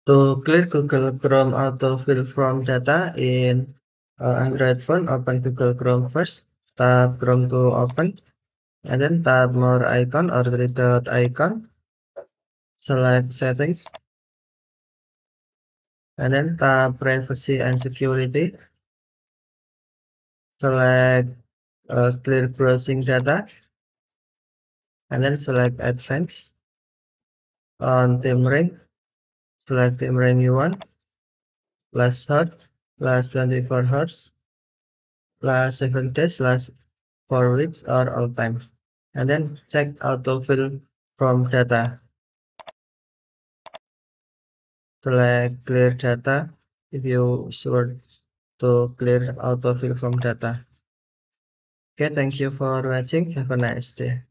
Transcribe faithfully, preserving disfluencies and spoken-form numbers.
To clear Google Chrome autofill from data in uh, Android phone, open Google Chrome first, tap Chrome to open, and then tap more icon or three dot icon, select settings, and then tap privacy and security, select uh, clear browsing data, and then select advanced. On theme ring, select theme ring you want, last hot, last twenty-four hours, last seven days, last four weeks, or all time. And then check autofill from data. Select clear data if you sure to clear autofill from data. Okay, thank you for watching. Have a nice day.